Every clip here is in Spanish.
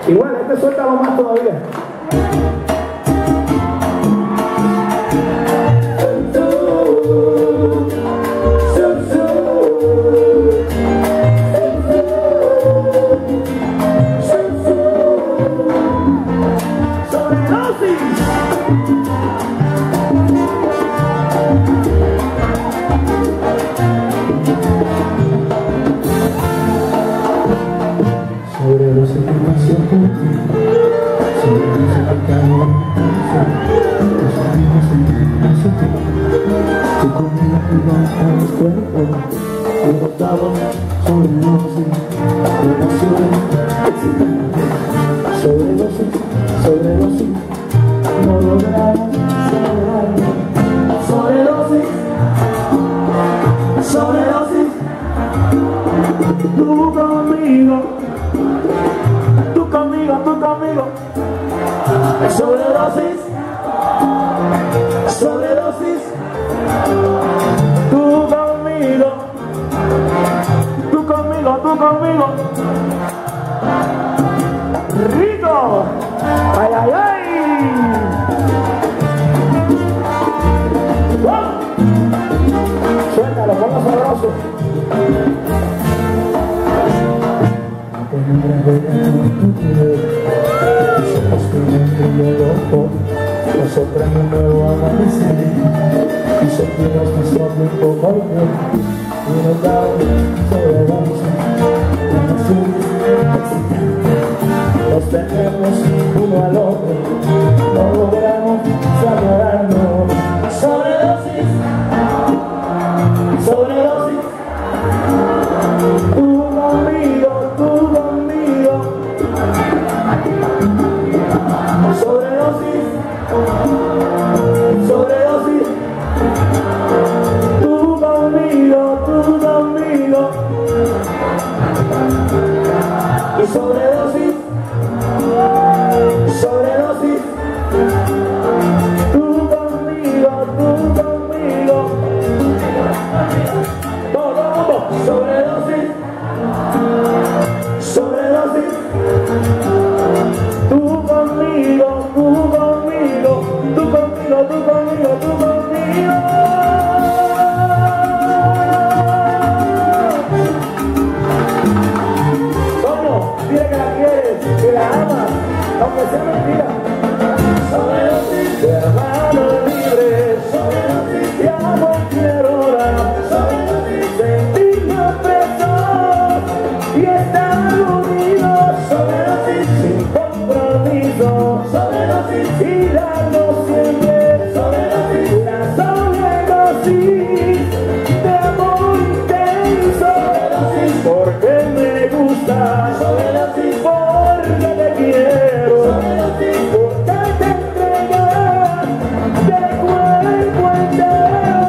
Igual, este suéltalo más todavía. Sobre los información contigo, sobre los pecadores, los amigos en ti, tú conmigo jugaste a los cuerpos, y votamos sobre sobredosis, no logramos sobredosis, tú conmigo, sobredosis, tú conmigo, rico, ay, ay, ay, suéltalo, ponlo sabroso. Nos sorprende un nuevo amanecer y sentimos nuestro tiempo volver y nos da sobredosis, nos tenemos uno al otro, no logramos saborearnos. Sobredosis, tú conmigo, sobredosis, tú conmigo, y sobredosis, tú conmigo, todo el mundo, sobredosis, tú conmigo, ¿cómo? Dile que la quieres, que la amas, aunque sea mentira. Sobredosis de hermanos libres, sobredosis de amor quiero dar, sobredosis sentirme presos y estar unidos, sobredosis sin compromiso, sobredosis y darnos siempre, sobredosis la sobredosis de amor intenso, sobredosis porque me gusta, sobredosis porque te quiero, sobredosis porque te entregas de cuerpo entero.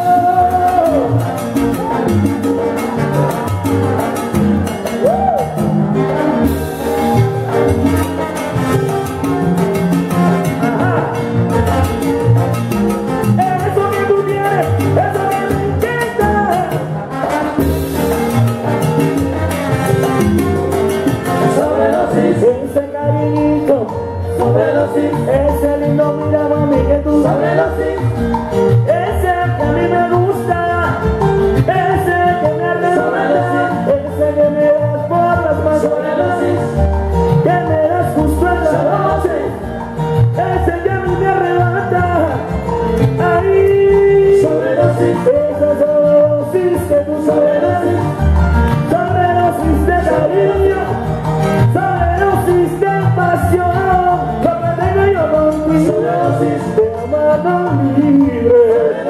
Eso que tú tienes, eso que me encanta. Sobredosis, ese cariñito, sobredosis, ese lindo mira mami que tú, sobredosis, ese que a mí me gusta, ese que me arrebata, ese que me das por las manos, sobredosis, que me das justo en la noche, ese que a mí me arrebata, ahí, sobredosis, esa sobredosis que tú, sobredosis de cariño, sobredosis de pasión, lo que tengo yo contigo, sobredosis de amor libre.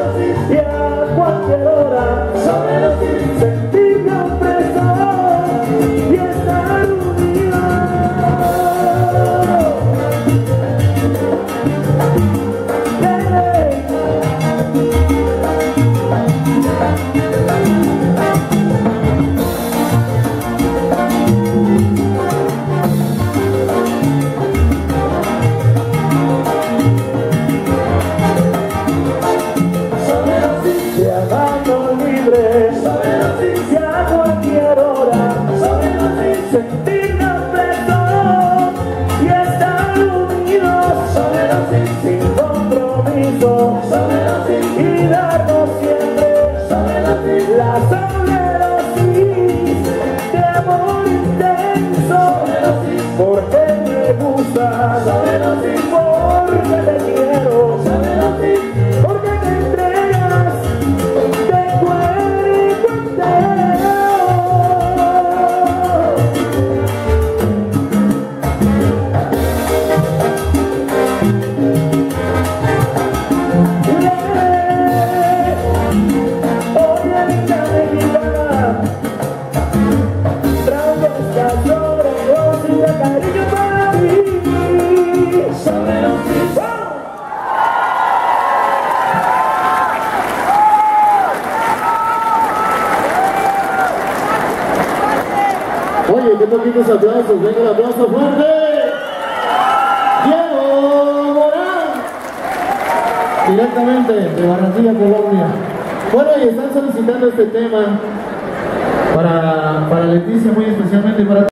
Oye, qué poquitos aplausos, venga el aplauso fuerte. Diego Morán, directamente de Barranquilla, Colombia. Bueno, y están solicitando este tema para Leticia, muy especialmente para